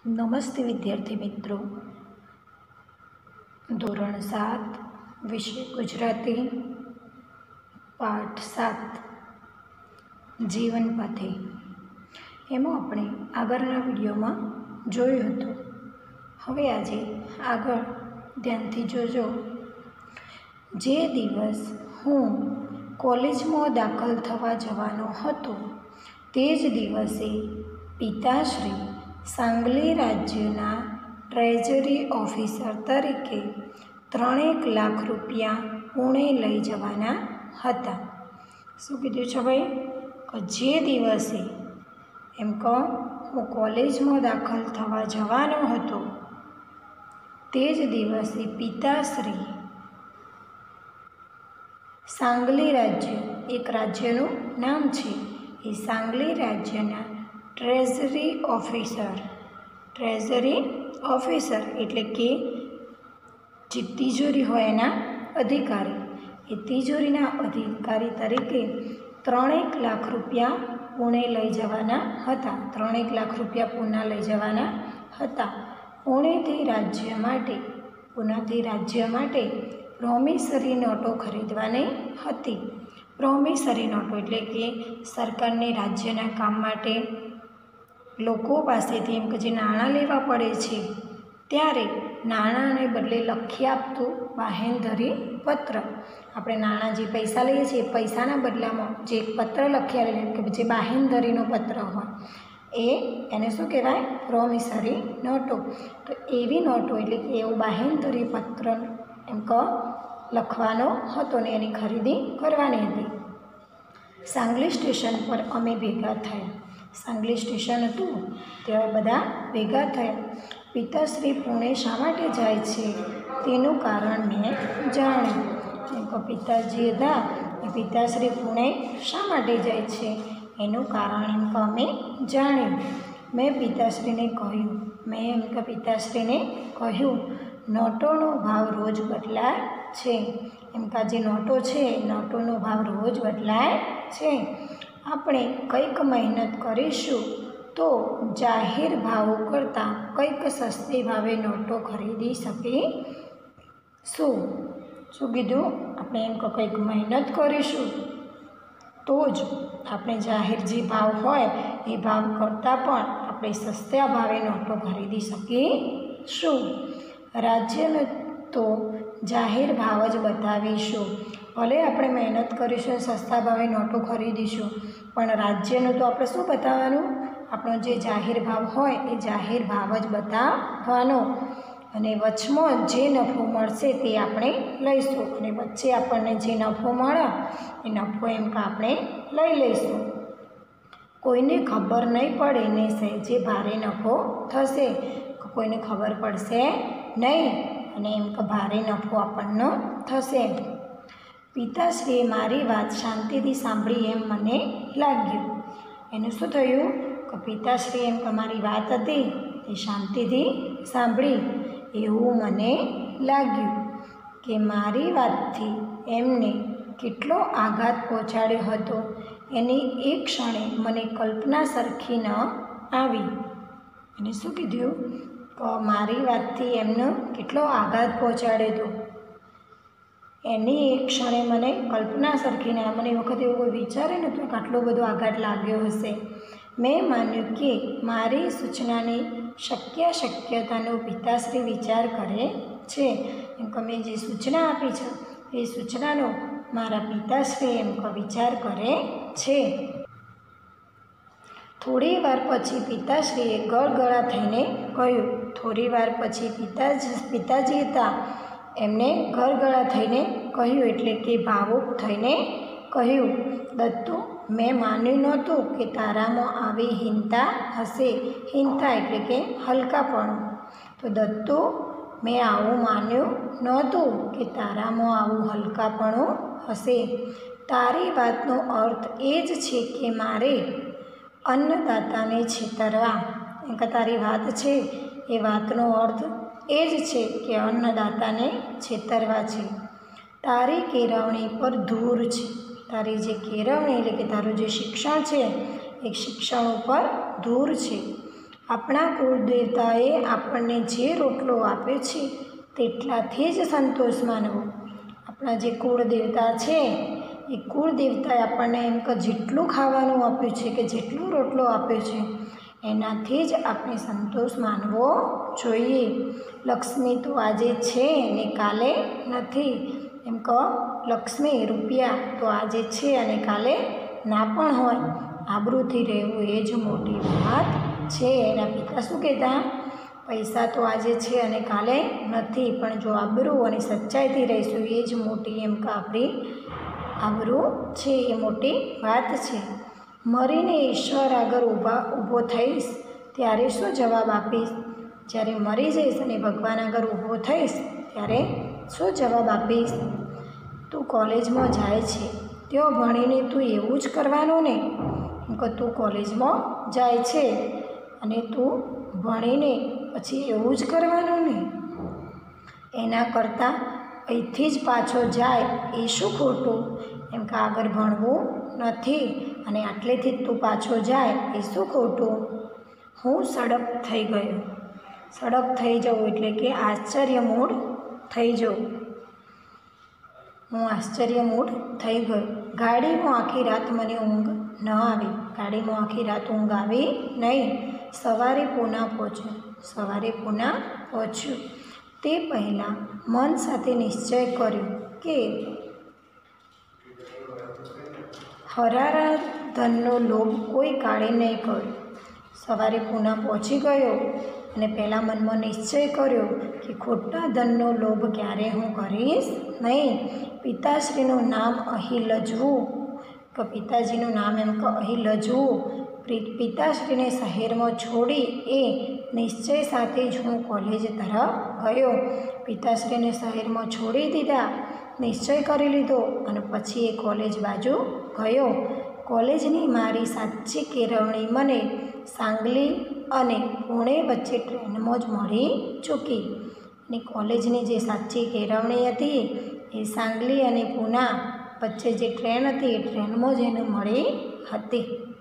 નમસ્તે વિદ્યાર્થી મિત્રો, ધોરણ 7 વિષય ગુજરાતી, પાઠ 7 જીવન પથે. એમાં આપણે આગળના વિડીયોમાં જોયું હતું. હવે આજે આગળ ધ્યાનથી જોજો. જે દિવસ હું કોલેજમાં દાખલ થવા જવાનો હતો તે જ દિવસે પિતાશ્રી સાંગલી રાજ્યના ટ્રેઝરી ઓફિસર તરીકે 3 લાખ રૂપિયા પુણે લઈ જવાના હતા. શું કીધું છે ભાઈ? કે જે દિવસે એમ કહો હું કોલેજમાં દાખલ થવા જવાનો હતો તે જ દિવસે પિતાશ્રી સાંગલી રાજ્ય, એક રાજ્યનું નામ છે, એ સાંગલી રાજ્યના ટ્રેઝરી ઓફિસર એટલે કે જે તિજોરી હોય એના અધિકારી, એ તિજોરીના અધિકારી તરીકે 3 લાખ રૂપિયા પુણે લઈ જવાના હતા. 3 લાખ રૂપિયા પુના લઈ જવાના હતા. પુનાથી રાજ્ય માટે પ્રોમિસરી નોટો ખરીદવાની હતી. પ્રોમિસરી નોટો એટલે કે સરકારને રાજ્યના કામ માટે લોકો પાસેથી એમ કે જે નાણાં લેવા પડે છે ત્યારે નાણાંને બદલે લખી આપતું બાહેંધરી પત્ર. આપણે નાણાં જે પૈસા લઈએ છીએ પૈસાના બદલામાં જે એક પત્ર લખી આવેલું કે જે બાહેંધરીનો પત્ર હોય એને શું કહેવાય? પ્રોમિસરી નોટો. તો એવી નોટો એટલે કે એવું બાહેંધરી પત્ર એમ કહો લખવાનો હતો ને એની ખરીદી કરવાની હતી. સાંગલી સ્ટેશન પર અમે ભેગા થયા. સાંગલી સ્ટેશન હતું ત્યારે બધા ભેગા થયા. પિતાશ્રી પુણે શા માટે જાય છે તેનું કારણ મેં જાણ્યું. એમ કે પિતાજી હતા એ પિતાશ્રી પુણે શા માટે જાય છે એનું કારણ એમ કે અમે જાણ્યું. મેં પિતાશ્રીને કહ્યું નોટોનો ભાવ રોજ બદલાય છે. એમ કે જે નોટો છે નોટોનો ભાવ રોજ બદલાય છે. આપણે કંઈક મહેનત કરીશું તો જાહેર ભાવો કરતાં કંઈક સસ્તી ભાવે નોટો ખરીદી શકીશું. શું કીધું? આપણે એમ કે કંઈક મહેનત કરીશું તો જ આપણે જાહેર જે ભાવ હોય એ ભાવ કરતાં પણ આપણે સસ્તા ભાવે નોટો ખરીદી શકીશું. રાજ્યનો તો જાહેર ભાવ જ બતાવીશું. ભલે આપણે મહેનત કરીશું, સસ્તા ભાવે નોટો ખરીદીશું, પણ રાજ્યનું તો આપણે શું બતાવવાનું? આપણો જે જાહેર ભાવ હોય એ જાહેર ભાવ જ બતાવવાનો. અને વચમાં જે નફો મળશે તે આપણે લઈશું, અને વચ્ચે આપણને જે નફો મળે એ નફો એમ કે આપણે લઈ લઈશું. કોઈને ખબર નહીં પડે ને સહેજે ભારે નફો થશે. કોઈને ખબર પડશે નહીં અને એમ કે ભારે નફો આપણને થશે. પિતાશ્રીએ મારી વાત શાંતિથી સાંભળી એમ મને લાગ્યું. એનું શું થયું? કે પિતાશ્રી એમ કે મારી વાત હતી એ શાંતિથી સાંભળી એવું મને લાગ્યું કે મારી વાતથી એમને કેટલો આઘાત પહોંચાડ્યો હતો એની એક ક્ષણે મને કલ્પના સરખી ન આવી. એને શું કીધું? કે મારી વાતથી એમને કેટલો આઘાત પહોંચાડ્યો હતો એની એક ક્ષણે મને કલ્પના સરખી ના. મને એ વખતે એવું કોઈ વિચારે નહોતું કે આટલો બધો આઘાત લાગ્યો હશે. મેં માન્યું કે મારી સૂચનાની શક્યતાનો પિતાશ્રી વિચાર કરે છે. એમ કે મેં જે સૂચના આપી છે એ સૂચનાનો મારા પિતાશ્રી એમ કે વિચાર કરે છે. થોડી વાર પછી પિતાશ્રીએ ગળગળા થઈને કહ્યું. થોડી વાર પછી પિતાજી હતા એમને ગળગળા થઈને કહ્યું એટલે કે ભાવુક થઈને કહ્યું, દત્તુ, મેં માન્યું નહોતું કે તારામાં આવી હીનતા હશે. હીનતા એટલે કે હલકાપણું. તો દત્તુ, મેં આવું માન્યું નહોતું કે તારામાં આવું હલકાપણું હશે. તારી વાતનો અર્થ એ જ છે કે મારે અન્નદાતાને છેતરવા. એમ કે તારી વાત છે એ વાતનો અર્થ એ જ છે કે અન્નદાતાને છેતરવા છે. તારી કેળવણી પર ધૂર છે. તારી જે કેળવણી એટલે કે તારું જે શિક્ષણ છે એ શિક્ષણ ઉપર ધૂર છે. આપણા કુળદેવતાએ આપણને જે રોટલો આપ્યો છે તેટલાથી જ સંતોષ માનવો. આપણા જે કુળદેવતા છે એ કુળદેવતાએ આપણને એમ કે જેટલું ખાવાનું આપ્યું છે કે જેટલો રોટલો આપ્યો છે એનાથી જ આપણે સંતોષ માનવો જોઈએ. લક્ષ્મી તો આજે છે ને કાલે નથી. એમ કહો લક્ષ્મી રૂપિયા તો આજે છે અને કાલે ના પણ હોય. આબરૂથી રહેવું એ જ મોટી વાત છે. એના પિતા શું કહેતા? પૈસા તો આજે છે અને કાલે નથી, પણ જો આબરૂ અને સચ્ચાઈથી રહીશું એ જ મોટી એમ કે આપણી આબરૂ છે, એ મોટી વાત છે. મરીને ઈશ્વર આગળ ઊભો થઈશ ત્યારે શું જવાબ આપીશ? જ્યારે મરી જઈશ અને ભગવાન આગળ ઊભો થઈશ ત્યારે શું જવાબ આપીશ? તું કોલેજમાં જાય છે, ત્યાં ભણીને તું એવું જ કરવાનું ને? કે તું કોલેજમાં જાય છે અને તું ભણીને પછી એવું જ કરવાનું ને? એના કરતાં અહીંથી જ પાછો જાય એ શું ખોટું? એમ કે આગળ ભણવું નથી અને આટલેથી જ તું પાછો જાય એ શું ખોટું? હું સડક થઈ ગયો. સડક થઈ જવું એટલે કે આશ્ચર્યમૂઢ થઈ જવું. હું આશ્ચર્યમૂઢ થઈ ગયો. ગાડીમાં આખી રાત મને ઊંઘ ન આવી. ગાડીમાં આખી રાત ઊંઘ આવી નહીં. સવારે પૂના પહોંચ્યું. તે પહેલાં મન સાથે નિશ્ચય કર્યો કે હરારા ધનનો લોભ કોઈ કાળે નહીં કરું. સવારે પૂના પહોંચી ગયો અને પહેલાં મનમાં નિશ્ચય કર્યો કે ખોટા ધનનો લોભ ક્યારે હું કરીશ નહીં. પિતાશ્રીનું નામ અહીં લજવું કે પિતાજીનું નામ એમ કે અહીં લજવું. પિતાશ્રીને શહેરમાં છોડી એ નિશ્ચય સાથે જ હું કોલેજ તરફ ગયો. પિતાશ્રીને શહેરમાં છોડી દીધા, નિશ્ચય કરી લીધો અને પછી એ કોલેજ બાજુ ગયો. કોલેજની મારી સાચી કેળવણી મને સાંગલી અને પુણે વચ્ચે ટ્રેનમાં જ મળી ચૂકી. અને કોલેજની જે સાચી કેળવણી હતી એ સાંગલી અને પૂના વચ્ચે જે ટ્રેન હતી એ ટ્રેનમાં જ એને મળી હતી.